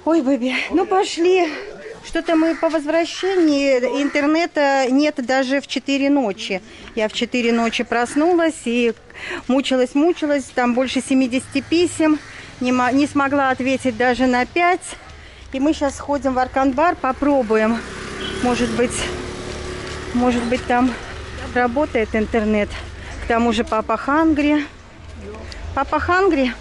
Ой, бэби, ну пошли. Что-то мы по возвращении интернета нет даже в 4 ночи. Я в 4 ночи проснулась и мучилась. Там больше 70 писем. Не смогла ответить даже на 5. И мы сейчас сходим в Аркан-бар, попробуем. Может быть там работает интернет. К тому же папа хангри. Папа хангри?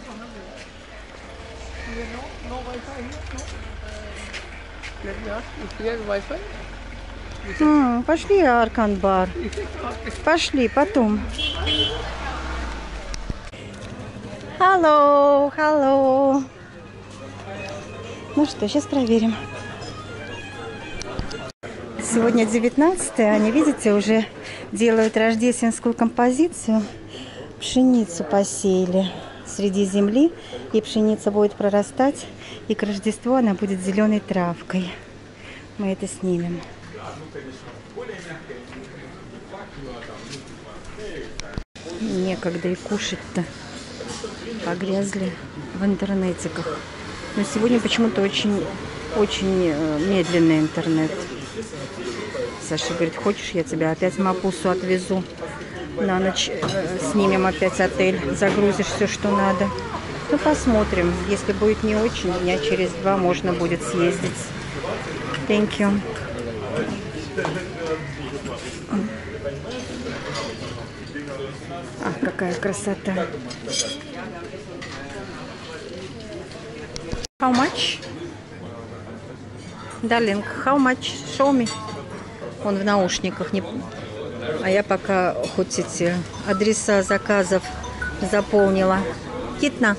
Пошли, Аркан-бар. Пошли, потом. Hello. Ну что, сейчас проверим. Сегодня 19-е. Они, видите, уже делают рождественскую композицию. Пшеницу посеяли среди земли. И пшеница будет прорастать. И к Рождеству она будет зеленой травкой. Мы это снимем. Некогда и кушать-то. Погрязли в интернетиках. Но сегодня почему-то очень медленный интернет. Саша говорит, хочешь, я тебя опять в Мапусу отвезу. На ночь снимем опять отель. Загрузишь все, что надо. Ну, посмотрим. Если будет не очень, дня через 2 можно будет съездить. Thank you. Ах, какая красота. How much? Darling, how much? Show me. Он в наушниках. А я пока хоть эти адреса заказов заполнила. Китна.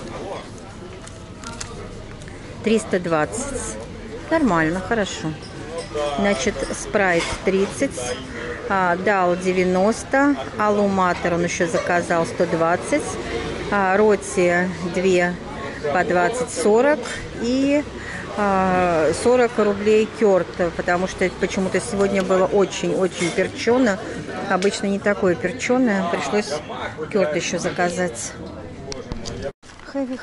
320. Нормально, хорошо. Значит, спрайт 30. Дал 90. Алуматор он еще заказал 120. Роти 2 по 20-40. И 40 рублей кёрт, потому что почему-то сегодня было очень перчено. Обычно не такое перченое. Пришлось кёрт еще заказать. Хэви.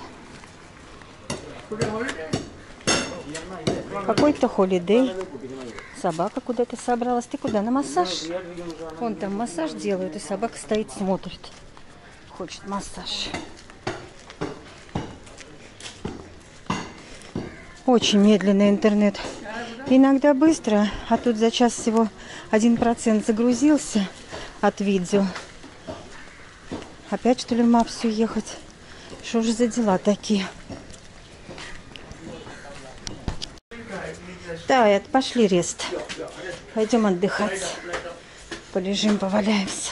Какой-то холидей. Собака куда-то собралась. Ты куда? На массаж? Вон там массаж делают, и собака стоит, смотрит. Хочет массаж. Очень медленный интернет. Иногда быстро, а тут за час всего 1% загрузился от видео. Опять, что ли, в Мапсу ехать? Что же за дела такие? Да, пошли, Рест. Пойдем отдыхать. Полежим, поваляемся.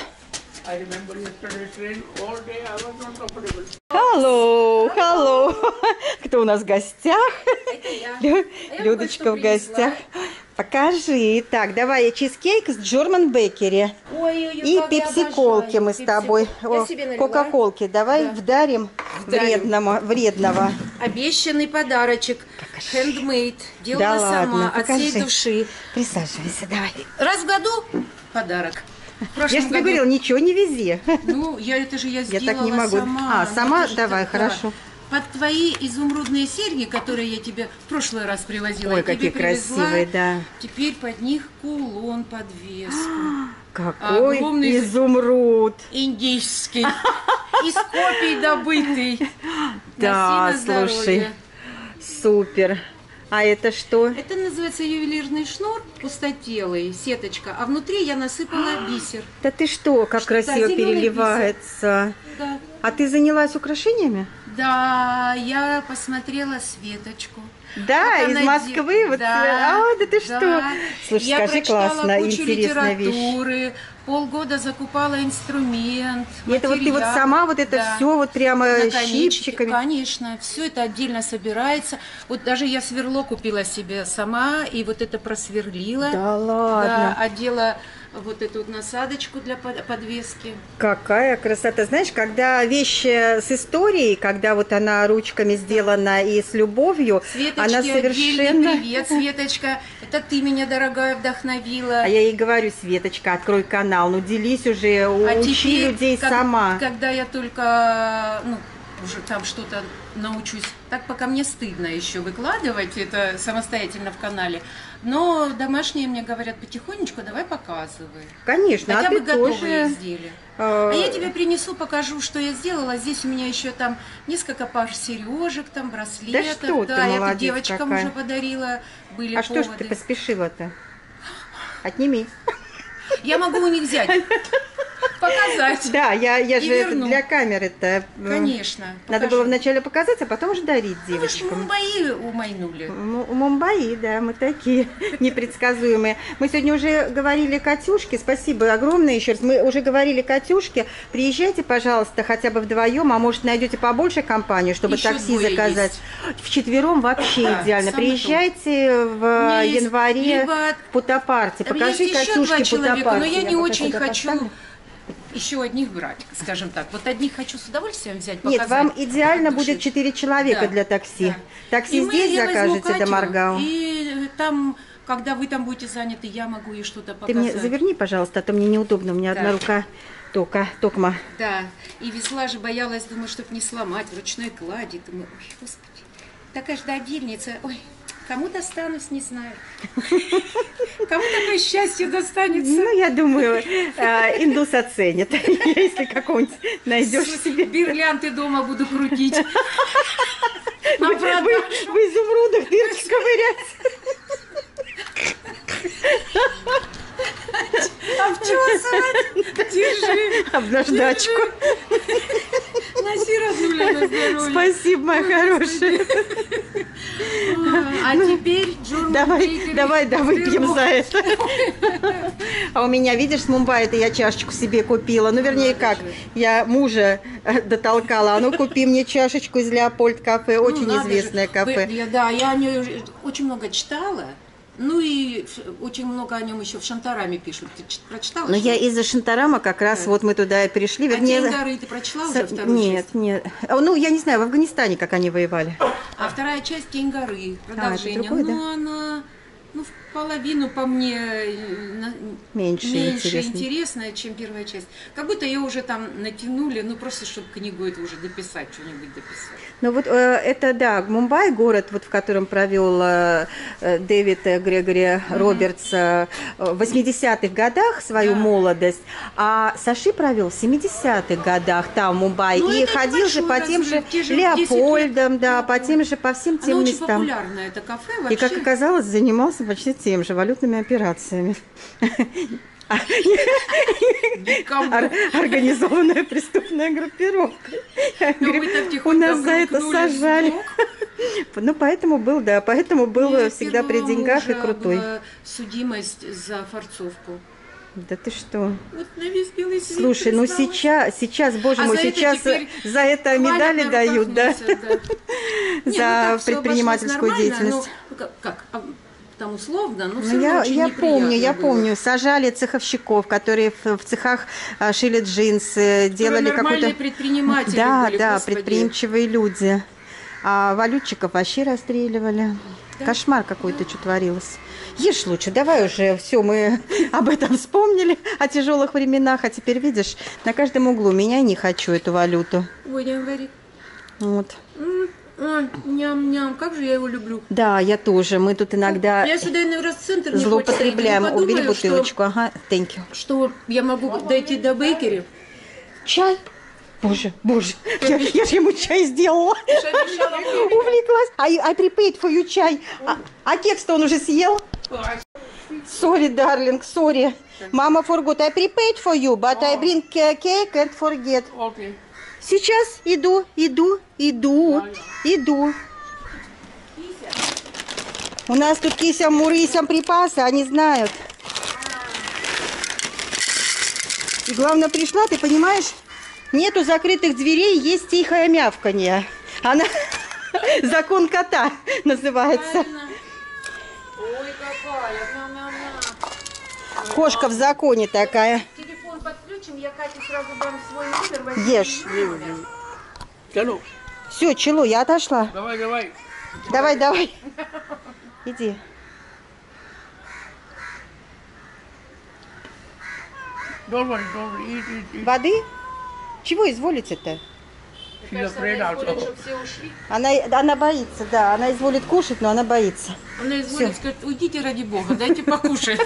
Hello. Кто у нас в гостях? Людочка в гостях. Покажи. Так, давай чизкейк с German Bakery. И пепси-колки мы с тобой. Кока-колки. Давай вдарим вредного. Обещанный подарочек. Handmade. Делала сама от всей души. Присаживайся, давай. Раз в году подарок. Я же тебе говорила, ничего не вези. Ну, это же я сделала так не могу. сама. Сама? Давай, хорошо. Под твои изумрудные серьги, которые я тебе в прошлый раз привозила. Ой, какие красивые, да. Теперь под них кулон, подвеску. Какой изумруд. Индийский. Из копий добытый. Да, слушай. Супер. А это что? Это называется ювелирный шнур, пустотелый, сеточка. А внутри я насыпала бисер. Да ты что, как красиво переливается. Да. А ты занялась украшениями? Да, я посмотрела Светочку. Да, из Москвы? Вот, да, да ты что? Слушай, я скажи, классно, кучу интересная литературы, вещь. Полгода закупала инструмент, и это вот ты вот сама вот это все вот прямо щипчиками? Конечно, все это отдельно собирается. Вот даже я сверло купила себе сама, и вот это просверлила. Да ладно? Да, одела вот эту вот насадочку для подвески. Какая красота. Знаешь, когда вещи с историей, когда вот она ручками сделана и с любовью, Светочке она совершенно... привет, Светочка. Это ты меня, дорогая, вдохновила. А я ей говорю, Светочка, открой канал, ну делись уже, учи людей сама. Когда я только уже там что-то научусь. Так пока мне стыдно еще выкладывать это самостоятельно в канале. Но домашние мне говорят потихонечку, давай показывай. Конечно, Хотя а бы ты готовые тоже... изделия. А я тебе принесу, покажу, что я сделала. Здесь у меня еще там несколько пар сережек, там браслетов. Да что ты, я тут молодец девочкам какая. уже подарила. Были А поводы. что ж ты поспешила-то? Отними. Я могу у них взять, показать. Да, я И же это верну. для камеры-то. Конечно. Надо покажу. было вначале показать, а потом уже дарить Ну, вы ж девочкам. Мумбаи умайнули. Мумбаи, да, мы такие непредсказуемые. Мы сегодня уже говорили Катюшке, спасибо огромное еще раз. Мы уже говорили Катюшке, приезжайте, пожалуйста, хотя бы вдвоем, а может найдете побольше компанию, чтобы Еще такси двое заказать. Вчетвером вообще Да, идеально. самое Приезжайте в меня есть январе либо- в Путапарте. У меня Покажи есть еще два Катюшке человека, Путапарте. но я не пока очень сюда хочу поставлю. еще одних брать, скажем так. Вот одних хочу с удовольствием взять, Нет, показать. вам идеально от души. будет 4 человека Да, для такси. да. Такси И здесь я возьму закажете до Катю, Маргау. И там, когда вы там будете заняты, я могу ей что-то Ты показать. мне заверни, пожалуйста, а то мне неудобно, у меня Да. одна рука токма. Да, и везла же, боялась, думаю, чтоб не сломать, в ручной клади. Думаю, ой, господи, такая же додильница, ой, кому достанусь, не знаю. Кому такое счастье достанется? Ну, я думаю, индус оценит, если какого-нибудь найдешь себе. Гирлянды дома буду крутить. На В продажу. изумрудах дырки ковырять. Обчесывать. Держи. Об наждачку. Носи, Разуля, на здоровье. Спасибо, моя хорошая. А теперь Джон Давай, да, выпьем за это. А у меня, видишь, с Мумбаи-то я чашечку себе купила. Ну, вернее, как, я мужа дотолкала. А ну, купи мне чашечку из Леопольд кафе. Очень известное кафе. Да, я о ней очень много читала. Ну и очень много о нем еще в Шантараме пишут. Ты прочитала? Но что я ли? из-за Шантарама как раз вот мы туда и пришли. А Вернее, «Тень горы» ты прочла уже вторую Нет, часть? нет. Ну, я не знаю, в Афганистане как они воевали. А вторая часть «Тень горы», продолжение. другой, да? Ну, она в половину по мне Меньше интересно. интересная, чем первая часть. Как будто ее уже там натянули, ну просто чтобы книгу эту уже дописать, что-нибудь дописать. Ну вот это, да, Мумбай, город, вот, в котором провел Дэвид Грегори Робертс в 80-х годах свою Да. молодость, а Саши провел в 70-х годах там, в Мумбай, Ну, и это ходил же небольшой по тем же разрыв, те же 10 Леопольдам, лет. да, по тем же, по всем Оно тем очень местам. популярное, это кафе И, вообще. как оказалось, занимался почти тем же, валютными операциями. Никому. Организованная преступная группировка. Но Говорю, вы-то у тихонько нас за это примкнули сажали. сбоку. Ну, поэтому был, да, поэтому был У меня всегда при первого деньгах и мужа крутой. была судимость за форцовку. Да ты что? Вот на весь белый свет Слушай, ну призналась. сейчас, боже А мой, за это сейчас теперь за это хвалят, медали на дают, руках да, носят, да. Не, ну за так всё предпринимательскую обошлось нормально, деятельность. ну, там условно, но все Ну, равно очень я неприятно было. помню, сажали цеховщиков, которые в цехах шили джинсы, делали нормальные какую-то... предприниматели Да, были, да, господи. предприимчивые люди. А валютчиков вообще расстреливали. Кошмар какой-то, что творилось. Ешь лучше, давай уже, все, мы об этом вспомнили, о тяжелых временах, а теперь видишь, на каждом углу меня не хочу эту валюту. Ой, не говори. Вот. Ой, ням-ням, как же я его люблю. Да, я тоже. Мы тут иногда Я сюда, наверное, в центр не злоупотребляем. хочется идти. Убери Подумаю, бутылочку. Ага, thank you. Что я могу дойти до бейкери. Чай? Боже, я же ему чай сделала. Увлеклась. I prepared for you чай. А кекс-то он уже съел? Sorry, darling, sorry. Mama forgot. I prepared for you, but I bring cake and forget. Окей. Сейчас иду. У нас тут кисям, мурысям припасы, они знают. И главное, пришла, ты понимаешь, нету закрытых дверей, есть тихое мявканье. Она закон кота называется. Ой, какая, на-на-на. Кошка в законе такая. Телефон подключим, я Кате сразу дам свой номер. возьми. Ешь. Тяну. Все, чело, я отошла. Давай. Давай. Иди. Don't worry. Eat. Воды? Чего изволите-то? She's afraid also. чтобы все ушли. Она боится, да. Она изволит кушать, но она боится. Она изволит сказать, уйдите ради бога, дайте покушать.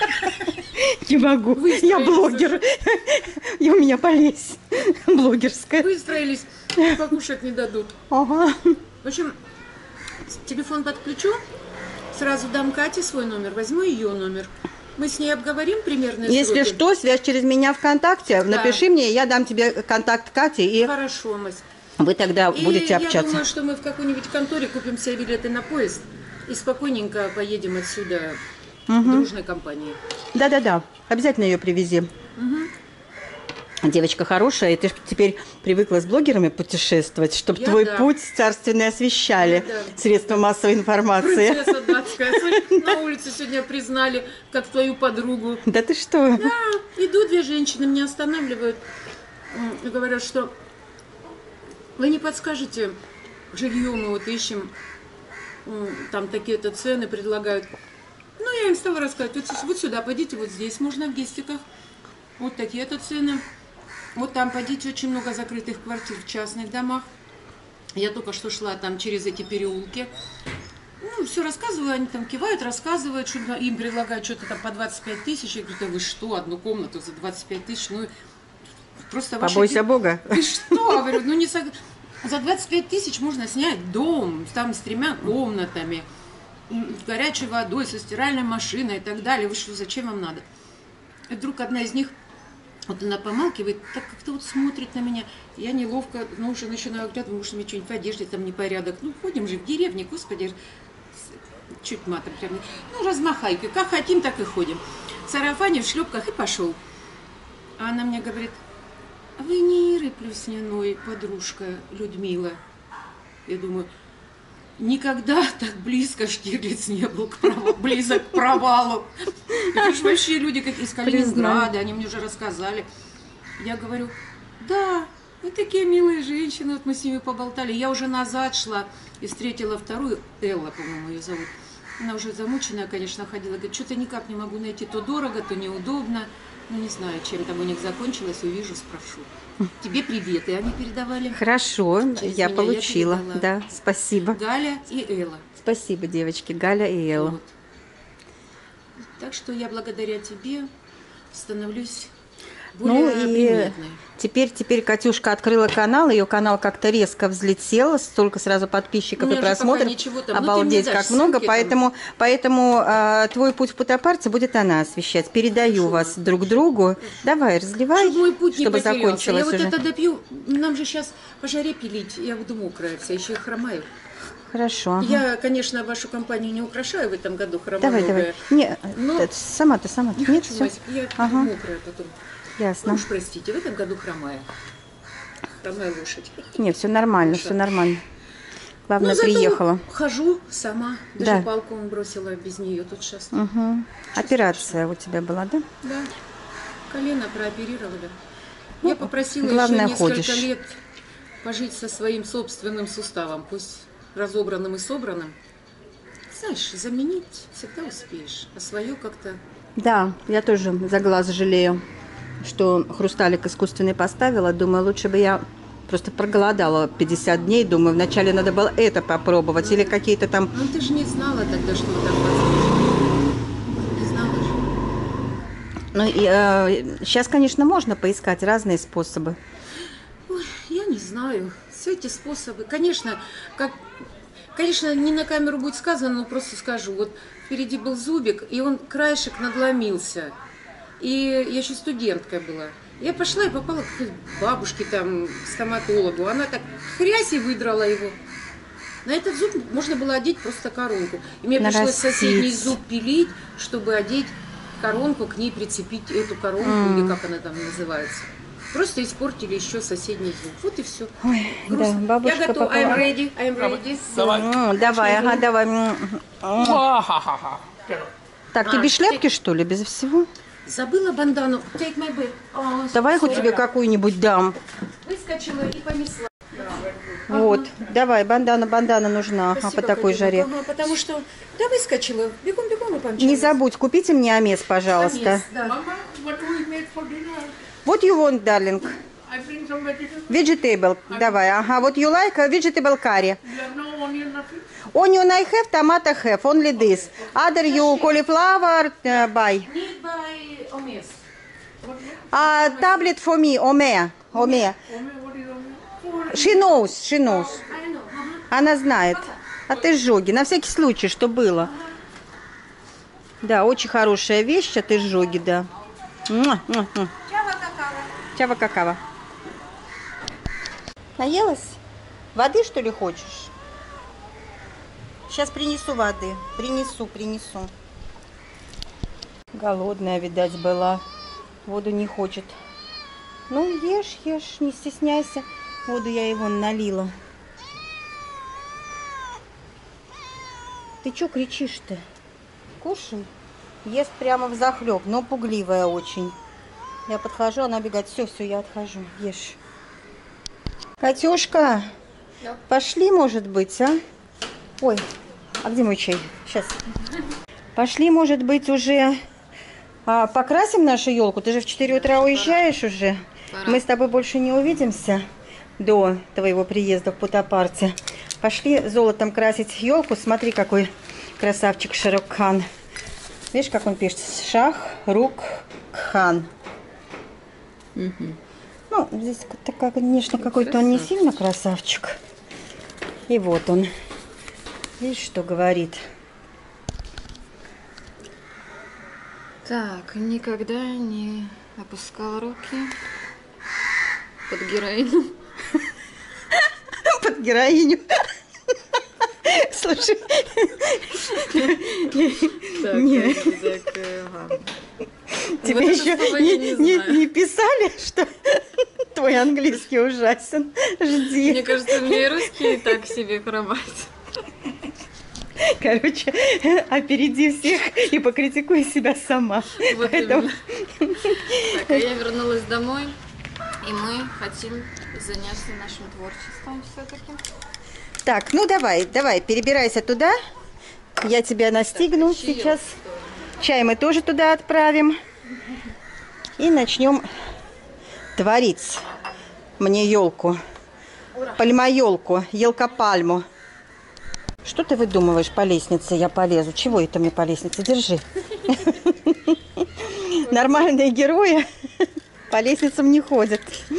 Не могу. Я блогер. И у меня болезнь блогерская. Выстроились, покушать не дадут. Ага. В общем, телефон подключу, сразу дам Кате свой номер, возьму ее номер. Мы с ней обговорим примерные Если сроки. что, связь через меня ВКонтакте. Да. Напиши мне, я дам тебе контакт Кати, и Хорошо, Мась. вы тогда И будете я общаться. думаю, что мы в какой-нибудь конторе купим себе билеты на поезд и спокойненько поедем отсюда дружной компанией. Да-да-да, обязательно ее привези. Девочка хорошая, и ты ж теперь привыкла с блогерами путешествовать, чтобы Я твой да. путь царственный освещали Я да. средства массовой информации. Принцесса датская. Смотри, на улице сегодня признали, как твою подругу. Да ты что? Да, идут две женщины, меня останавливают и говорят, что вы не подскажете, жилье мы вот ищем, там такие-то цены предлагают. Ну, я им стала рассказывать, вот сюда пойдите, вот здесь можно в гестиках, вот такие-то цены. Вот там пойдите, очень много закрытых квартир в частных домах. Я только что шла там через эти переулки. Ну, все рассказываю, они там кивают, рассказывают, что им предлагают что-то там по 25 тысяч. Я говорю, да вы что, одну комнату за 25 тысяч? Ну, просто ваши... Побойся Бога. Ты что? Говорю, ну не за 25 тысяч можно снять дом, там с 3 комнатами, с горячей водой, со стиральной машиной и так далее. Вы что, зачем вам надо? И вдруг одна из них, вот она помалкивает, так как-то вот смотрит на меня. Я неловко, ну, уже начинаю оглядывать, может, мне что-нибудь в одежде там непорядок. Ну, ходим же в деревне, господи, чуть матом прям. Ну, размахайка, как хотим, так и ходим. В сарафане, в шлепках и пошел. А она мне говорит, а вы не Иры Плюсниной подружка Людмила? Я думаю, никогда так близко Штирлиц не был близок к провалу. Это же вообще люди как из Калининграда, они мне уже рассказали. Я говорю, да, вы такие милые женщины, вот мы с ними поболтали. Я уже назад шла и встретила вторую, Элла, по-моему, ее зовут. Она уже замученная, конечно, ходила, говорит, что-то никак не могу найти, то дорого, то неудобно. Ну, не знаю, чем там у них закончилось, увижу, спрошу. Тебе привет, и они передавали. Хорошо, Через я меня получила. передала. Да, спасибо. Галя и Элла. Спасибо, девочки, Галя и Элла. Вот. Так что я благодаря тебе становлюсь Ну более и приметной. теперь Катюшка открыла канал, ее канал как-то резко взлетел, столько сразу подписчиков У меня и же пока просмотров. ничего там, ну, ты мне Обалдеть, дашь как много, ссылки там. поэтому твой путь в Путапарте будет она освещать. Передаю Хорошо. вас друг другу. Давай, разливай, Чтобы мой путь не чтобы потерялся. закончилось Я вот уже. это допью, нам же сейчас по жаре пилить, я буду мокрая вся, еще и хромаю. Хорошо. ага. Я, конечно, вашу компанию не украшаю в этом году, Давай. хромоногая. Не, Но- сама. Не Нет, хочу, все. Мась, я Ага. мокрая потом. Ну Ясно. уж простите, в этом году хромая. Хромая лошадь. Нет, все нормально, Хорошо. все нормально. Главное, Ну, зато приехала. хожу сама. Даже Да. палку он бросила без нее тут сейчас. Угу. Операция у тебя была, да? Да. Колено прооперировали. Ну, Я попросила главное, еще несколько ходишь. лет пожить со своим собственным суставом, пусть разобранным и собранным. Знаешь, заменить всегда успеешь, а свое как-то... Да, я тоже за глаз жалею, что хрусталик искусственный поставила. Думаю, лучше бы я просто проголодала 50 дней. Думаю, вначале надо было это попробовать. Или какие-то там... Ну ты же не знала тогда, что там возможно. Не знала же. Ну, сейчас, конечно, можно поискать разные способы. Ой, я не знаю. Все эти способы, конечно, конечно, не на камеру будет сказано, но просто скажу. Вот впереди был зубик, и он краешек надломился. И я еще студенткой была. Я пошла и попала к какой-то бабушке там, стоматологу. Она так хрясь и выдрала его. На этот зуб можно было одеть просто коронку. И мне пришлось Нарастить. соседний зуб пилить, чтобы одеть коронку, к ней прицепить эту коронку, или как она там называется. Просто испортили еще соседний зуб. Вот и все. Ой, да, бабушка Я готова. попала. I'm ready. I'm ready. Давай. Давай, ага, давай. Ха-ха-ха. Так, ты без шляпки, что ли, без всего? Забыла бандану. Take my bag. О, Давай я хоть sorry. тебе какую-нибудь дам. Выскочила и понесла. Вот, давай, бандана нужна, ага, Спасибо, по такой Катюша. жаре. Ага, потому что, да, выскочила. Бегом и помчалась. Не забудь, купите мне амес, пожалуйста. Амес, да. Mama, what do we make for dinner? What you want, darling? I bring some vegetables. Vegetable. Давай. Ага, вот you like vegetable curry. You have no onion, nothing? Onion I have, tomato have, only this. Other you cauliflower buy. Need by Omes. Tablet for me, Ome. Ome. What is onion? She knows, she knows. I know. Она знает. А ты жоги, на всякий случай, что было. Да, очень хорошая вещь, а ты жоги, да. Чава какава. Чава какава. Наелась? Воды, что ли, хочешь? Сейчас принесу воды. Принесу. Голодная, видать, была. Воду не хочет. Ну, ешь, не стесняйся. Воду я его налила. Ты чё кричишь-то? Кушай. Ест прямо взахлеб, но пугливая очень. Я подхожу, она бегает. Все, я отхожу. Ешь. Катюшка, пошли, может быть, а? Ой, а где мой чай? Сейчас. Пошли, может быть, уже покрасим нашу елку. Ты же в 4 утра уезжаешь уже. Пора. Мы с тобой больше не увидимся до твоего приезда в Путапарте. Пошли золотом красить елку. Смотри, какой красавчик Шарукхан. Видишь, как он пишет? Шах-Рук-Хан. Ну, здесь, конечно, какой-то он не сильно красавчик. И вот он. Видишь, что говорит? Так, никогда не опускала руки под героиню. Под героиню. Слушай. Тебе еще не писали, что твой английский ужасен? Жди. Мне кажется, мне русский так себе хромает. Короче, опереди всех и покритикуй себя сама. Вот Поэтому... Так, а я вернулась домой, и мы хотим заняться нашим творчеством все-таки. Так, ну давай, перебирайся туда. Я тебя настигну сейчас. Чай мы тоже туда отправим. И начнем творить мне елку. Пальмоелку, елкопальму. Что ты выдумываешь по лестнице? Я полезу. Чего это мне по лестнице? Держи. Нормальные герои по лестницам не ходят.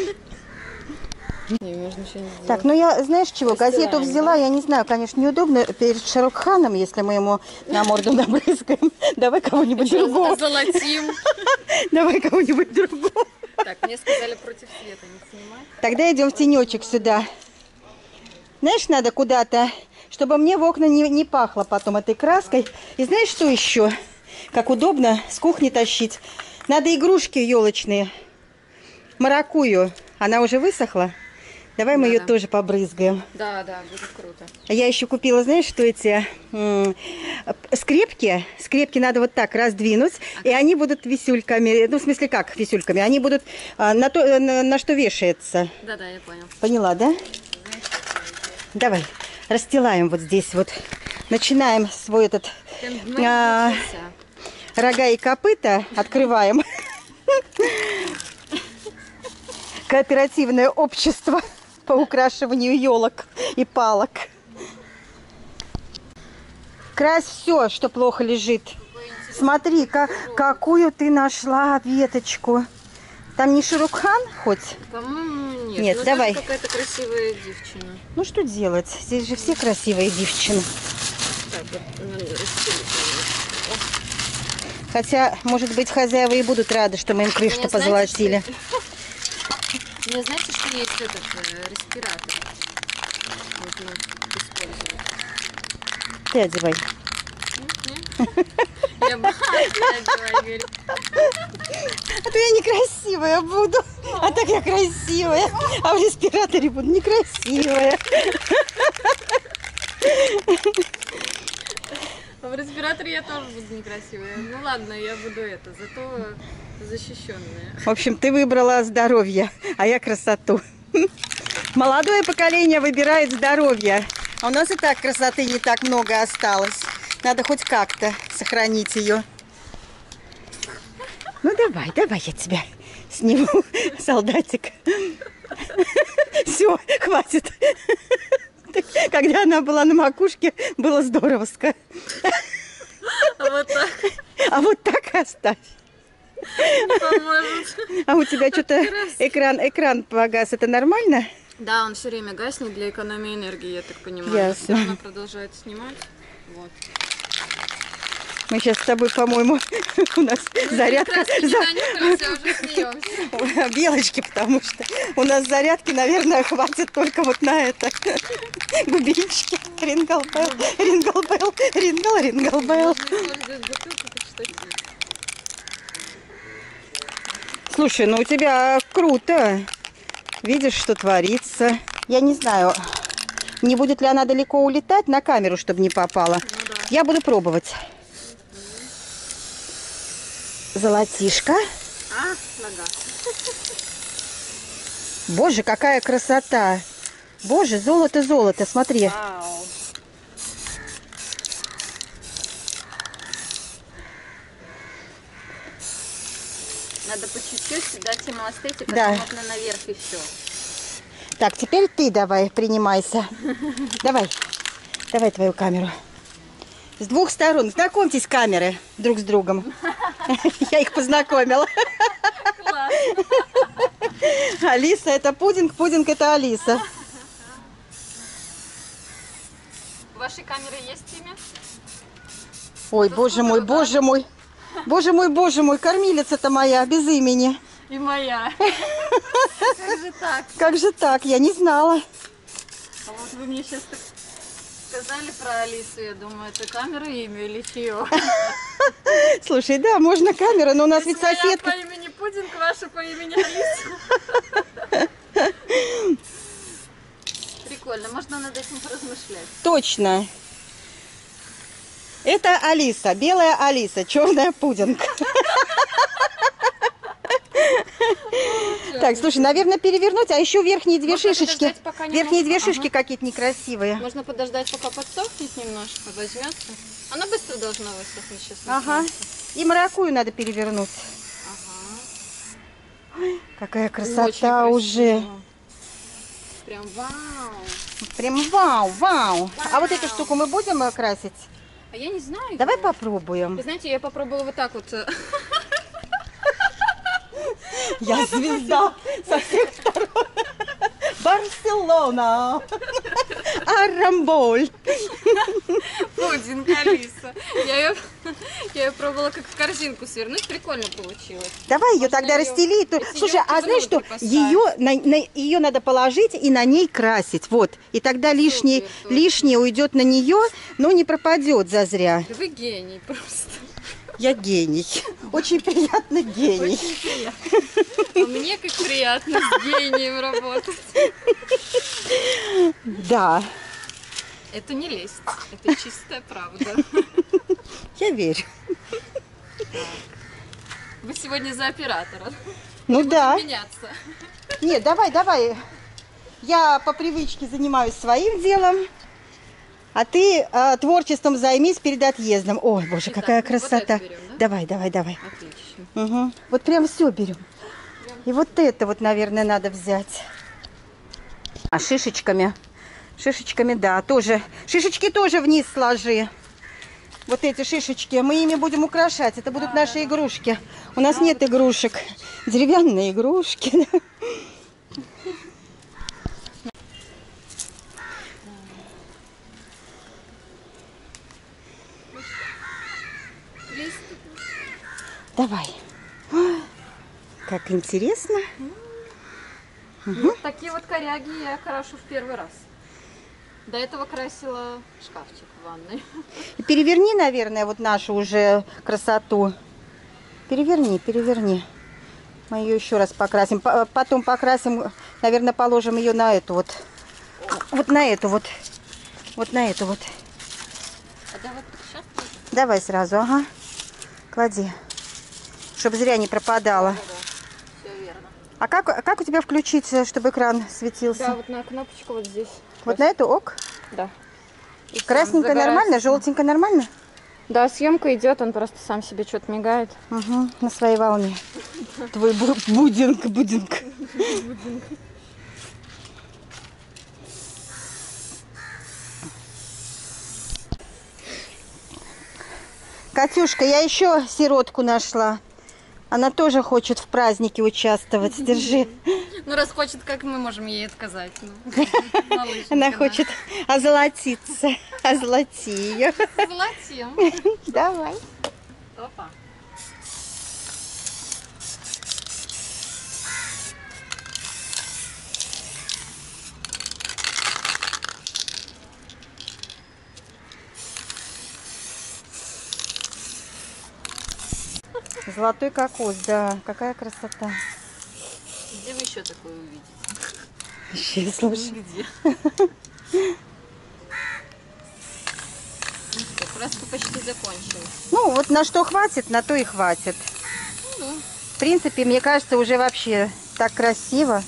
Так, ну я, знаешь чего, газету взяла, я не знаю, конечно, неудобно перед Шарукханом, если мы ему на морду набрызгаем. Давай кого-нибудь другого. Золотим. Давай кого-нибудь другого. Так, мне сказали против света не снимать. Тогда идем в тенечек сюда. Знаешь, надо куда-то, чтобы мне в окна не пахло потом этой краской. И знаешь, что еще? Как удобно с кухни тащить. Надо игрушки елочные. Маракую. Она уже высохла. Давай мы ее тоже побрызгаем. Да, будет круто. А я еще купила, знаешь, что эти скрепки. Скрепки надо вот так раздвинуть, и они будут висюльками. Ну, в смысле, как висюльками? Они будут на что вешается. Да, я понял. Поняла, да? Давай, расстилаем вот здесь вот. Начинаем свой этот рога и копыта. Открываем. Кооперативное общество по украшиванию елок и палок. Крась все, что плохо лежит. Смотри, какую ты нашла веточку. Там не Шарукхан хоть? По-моему, нет. Нет, но давай. там какая-то красивая девчина. Ну что делать? Здесь же все красивые девчины. Так, вот, расстелить. Хотя, может быть, хозяева и будут рады, что мы им крышу-то позолотили. Мне знаете, что есть этот респиратор? Вот мы используем. Ты одевай. Я бы говорю. А то я некрасивая буду. А так я красивая. А в респираторе буду некрасивая. А в респираторе я тоже буду некрасивая. Ну ладно, я буду зато защищенная. В общем, ты выбрала здоровье, а я красоту. Молодое поколение выбирает здоровье. А у нас и так красоты не так много осталось. Надо хоть как-то сохранить ее. Ну давай, я тебя сниму солдатик. Все, хватит. Когда она была на макушке, было здоровско. А вот так А вот так и оставь. не поможет. А у тебя что-то экран погас. Это нормально? Да, он все время гаснет для экономии энергии, я так понимаю. Ясно. Всё равно продолжает снимать. Вот. Мы сейчас с тобой, по-моему, у нас зарядка. Не донюхались, а уже смеемся. Белочки, потому что у нас зарядки, наверное, хватит только вот на это. Бубенчики. Рингл-белл, рингл-белл, рингл-белл. Можно использовать бутылку как штатив. Слушай, ну у тебя круто. Видишь, что творится. Я не знаю, не будет ли она далеко улетать на камеру, чтобы не попала. Ну да. Я буду пробовать. Золотишко. А, нога. Боже, какая красота. Боже, золото, золото, смотри. Вау. Надо по чуть-чуть дать ему остыть, и потом Да. окна наверх, и все. Так, теперь ты давай, принимайся. Давай, давай твою камеру. С двух сторон. Знакомьтесь, камеры друг с другом. Я их познакомила. Класс. Алиса это пудинг, пудинг это Алиса. У вашей камеры есть имя? Ой, боже мой, боже мой. Боже мой, боже мой, кормилица-то моя, без имени. И моя. Как же так? Как же так? Я не знала. А вот вы мне сейчас так сказали про Алису, я думаю, это камера имя или чье? Слушай, да, можно камера, но у нас ведь Моя соседка... по имени Пудинг, ваша по имени Алиса. Прикольно, можно над этим поразмышлять. Точно. Это Алиса, белая Алиса, черная пудинг. Так, слушай, наверное, перевернуть, а еще верхние две Можно шишечки. подождать, пока не Верхние две мокнет. шишки какие-то некрасивые. Можно подождать, пока подсохнет немножко, возьмется. Она быстро должна высохнуть сейчас. Ага. И маракую надо перевернуть. Ага. Какая Очень красота уже. красиво. Прям вау. Прям вау, вау. А вот эту штуку мы будем красить? А я не знаю. Давай его. попробуем. Вы знаете, я попробовала вот так вот. Я звезда со всех сторон. Барселона. Арамболь. Пудинг Алиса. Я ее пробовала как в корзинку свернуть. Прикольно получилось. Давай ее Можно тогда её- расстели. если Слушай, её а знаешь что? внутрь Ее надо положить и на ней красить. Вот. И тогда лишний, точно. лишнее уйдет на нее, но не пропадет зазря. Да вы гений просто. Я гений. Очень приятно гений. Очень приятно. А мне как приятно с гением работать. Да, Это не лесть, это чистая правда. я верю. Вы сегодня за оператора. Ну да. Меняться. Нет, давай, давай. Я по привычке занимаюсь своим делом, а ты творчеством займись перед отъездом. Ой, боже, Итак, какая вот красота. это берем, да? Давай, давай, давай. Отлично. Угу. Вот прям все берем. И вот это вот, наверное, надо взять. А шишечками? Шишечками, да, тоже. Шишечки тоже вниз сложи. Вот эти шишечки. Мы ими будем украшать. Это будут наши игрушки. У нас нет игрушек. Деревянные игрушки. Да. Давай. Ой, как интересно. Вот такие вот коряги я крашу в первый раз. До этого красила шкафчик в ванной. И переверни, наверное, вот нашу уже красоту. Переверни, переверни. Мы ее еще раз покрасим. Потом покрасим, наверное, положим ее на эту вот. Вот на эту вот. Вот на эту вот. А давай сейчас. Давай сразу, ага. Клади. Чтобы зря не пропадало. Все верно. А как у тебя включить, чтобы экран светился? Да, вот на кнопочку вот здесь. Вот на эту ок? Да. И Красненько сам загорается. нормально, желтенько нормально? Да, съемка идет, он просто сам себе что-то мигает. Угу, на своей волне. Твой будинг. Катюшка, я еще сиротку нашла. Она тоже хочет в празднике участвовать. Держи. Ну, раз хочет, как мы можем ей отказать? Малышенька Она наша. хочет озолотиться. Озолоти ее. Золотим. Давай. Опа. Золотой кокос, да. Какая красота. Где вы еще такое увидите? Вообще, слушай. Нигде. Ну что, краска почти закончилась. Ну, вот на что хватит, на то и хватит. Ну, В принципе, мне кажется, уже вообще так красиво.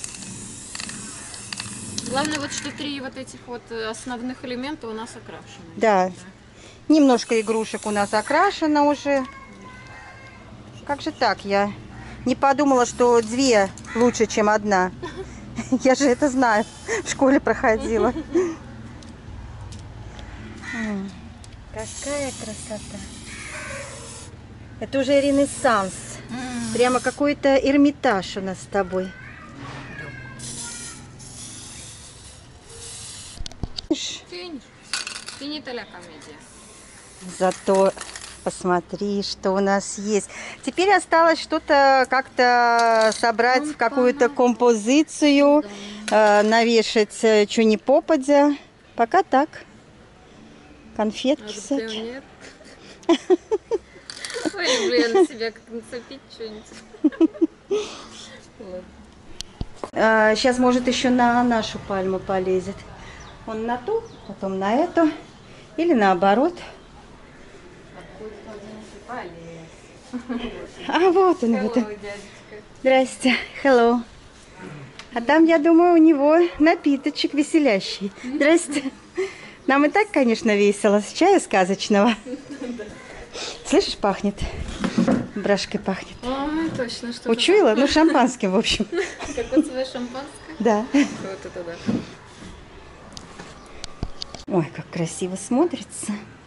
главное вот, что 3 вот этих вот основных элемента у нас окрашены. Да. Немножко игрушек у нас окрашено уже. Как же так? Я не подумала, что 2 лучше, чем 1. Я же это знаю. В школе проходила. Какая красота. Это уже ренессанс. Прямо какой-то Эрмитаж у нас с тобой. Финиш. Финита ля комедия. Зато посмотри, что у нас есть. Теперь осталось что-то как-то собрать в какую-то композицию, навешать что ни попадя. Пока так. Конфетки всякие. Ой, люблю я на себя как нацепить что-нибудь. Сейчас, может, еще на нашу пальму полезет. Он на ту, потом на эту. Или наоборот. А вот он. Вот он. Здрасте. Hello. А там, я думаю, у него напиточек веселящий. Здрасте. Нам и так, конечно, весело. С чая сказочного. Слышишь, пахнет? Брашкой пахнет. Ой, точно, что Учуяла? Ну, шампанским, в общем. как вот свое шампанское. Да. Вот это да. Ой, как красиво смотрится.